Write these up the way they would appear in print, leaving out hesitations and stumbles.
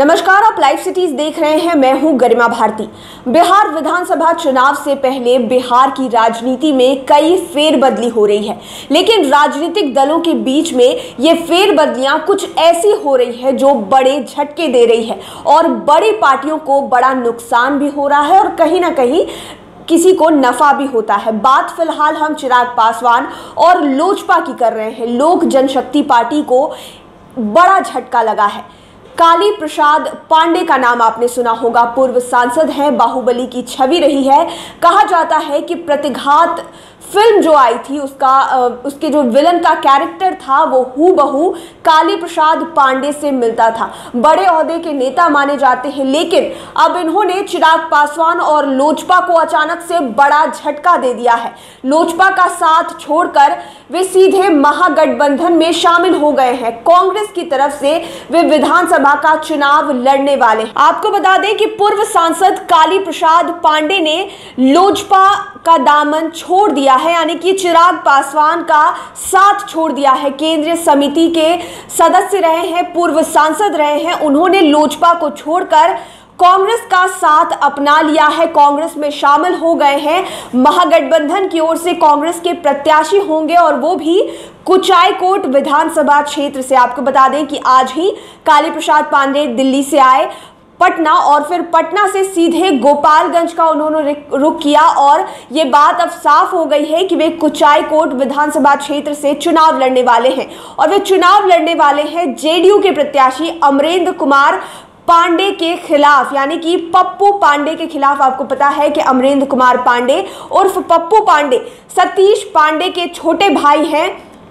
नमस्कार, आप live cities देख रहे हैं। मैं हूं गरिमा भारती। बिहार विधानसभा चुनाव से पहले बिहार की राजनीति में कई फेरबदली हो रही है, लेकिन राजनीतिक दलों के बीच में ये फेरबदलियां कुछ ऐसी हो रही है जो बड़े झटके दे रही है और बड़ी पार्टियों को बड़ा नुकसान भी हो रहा है और कहीं ना कहीं किसी को नफा भी होता है। बात फिलहाल हम चिराग पासवान और लोजपा की कर रहे हैं। लोक जनशक्ति पार्टी को बड़ा झटका लगा है। काली प्रसाद पांडे का नाम आपने सुना होगा। पूर्व सांसद हैं, बाहुबली की छवि रही है। कहा जाता है कि प्रतिघात फिल्म जो आई थी उसके जो विलन का कैरेक्टर था वो हूबहू काली प्रसाद पांडे से मिलता था। बड़े ओहदे के नेता माने जाते हैं, लेकिन अब इन्होंने चिराग पासवान और लोजपा को अचानक से बड़ा झटका दे दिया है। लोजपा का साथ छोड़कर वे सीधे महागठबंधन में शामिल हो गए हैं। कांग्रेस की तरफ से वे विधानसभा का चुनाव लड़ने वाले। आपको बता दें कि पूर्व सांसद काली प्रसाद पांडे ने लोजपा का दामन छोड़ दिया है, यानी कि चिराग पासवान का साथ छोड़ दिया है। केंद्रीय समिति के सदस्य रहे हैं, पूर्व सांसद रहे हैं। उन्होंने लोजपा को छोड़कर कांग्रेस का साथ अपना लिया है, कांग्रेस में शामिल हो गए हैं। महागठबंधन की ओर से कांग्रेस के प्रत्याशी होंगे और वो भी कुचायकोट विधानसभा क्षेत्र से। आपको बता दें कि आज ही काली प्रसाद पांडे दिल्ली से आए पटना और फिर पटना से सीधे गोपालगंज का उन्होंने रुख किया और ये बात अब साफ हो गई है कि वे कुचायकोट विधानसभा क्षेत्र से चुनाव लड़ने वाले हैं और वे चुनाव लड़ने वाले हैं जेडीयू के प्रत्याशी अमरेंद्र कुमार पांडे के खिलाफ, यानी कि पप्पू पांडे के खिलाफ। आपको पता है कि अमरेंद्र कुमार पांडे उर्फ पप्पू पांडे सतीश पांडे के छोटे भाई हैं,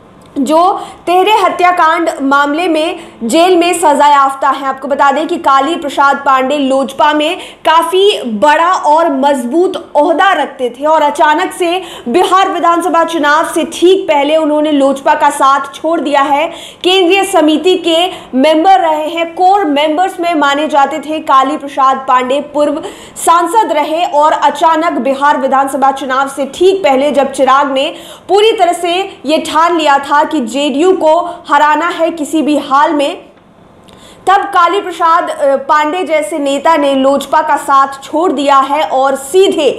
जो तेहरे हत्याकांड मामले में जेल में सजा याफ्ता है। आपको बता दें कि काली प्रसाद पांडे लोजपा में काफी बड़ा और मजबूत ओहदा रखते थे और अचानक से बिहार विधानसभा चुनाव से ठीक पहले उन्होंने लोजपा का साथ छोड़ दिया है। केंद्रीय समिति के मेंबर रहे हैं, कोर मेंबर्स में माने जाते थे काली प्रसाद पांडे। पूर्व सांसद रहे और अचानक बिहार विधानसभा चुनाव से ठीक पहले जब चिराग ने पूरी तरह से ये ठान लिया था कि जेडीयू को हराना है किसी भी हाल में, तब काली प्रसाद पांडे जैसे नेता ने लोजपा का साथ छोड़ दिया है और सीधे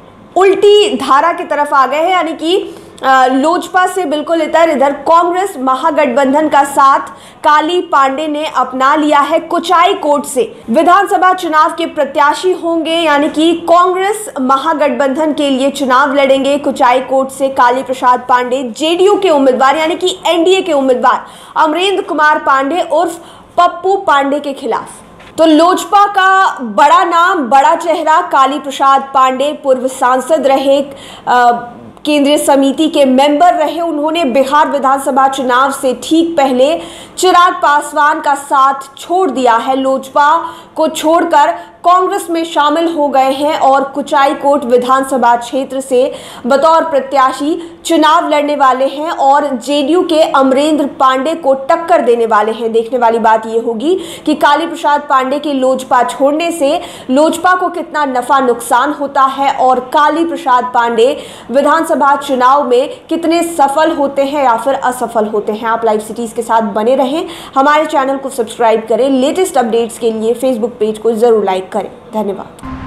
उल्टी धारा की तरफ आ गए हैं, यानी कि लोजपा से बिल्कुल इधर कांग्रेस महागठबंधन का साथ काली पांडे ने अपना लिया है। कुचायकोट से विधानसभा चुनाव के प्रत्याशी होंगे, यानी कि कांग्रेस महागठबंधन के लिए चुनाव लड़ेंगे। कुचायकोट से काली प्रसाद पांडे जेडीयू के उम्मीदवार, यानी कि एनडीए के उम्मीदवार अमरेंद्र कुमार पांडे उर्फ पप्पू पांडे के खिलाफ। तो लोजपा का बड़ा नाम, बड़ा चेहरा काली प्रसाद पांडे, पूर्व सांसद रहे, केंद्रीय समिति के मेंबर रहे। उन्होंने बिहार विधानसभा चुनाव से ठीक पहले चिराग पासवान का साथ छोड़ दिया है, लोजपा को छोड़कर कांग्रेस में शामिल हो गए हैं और कुचायकोट विधानसभा क्षेत्र से बतौर प्रत्याशी चुनाव लड़ने वाले हैं और जेडीयू के अमरेंद्र पांडे को टक्कर देने वाले हैं। देखने वाली बात यह होगी कि काली प्रसाद पांडे के लोजपा छोड़ने से लोजपा को कितना नफा नुकसान होता है और काली प्रसाद पांडे विधानसभा चुनाव में कितने सफल होते हैं या फिर असफल होते हैं। आप लाइव सिटीज के साथ बने रहें, हमारे चैनल को सब्सक्राइब करें। लेटेस्ट अपडेट्स के लिए फेसबुक पेज को जरूर लाइक करें। धन्यवाद।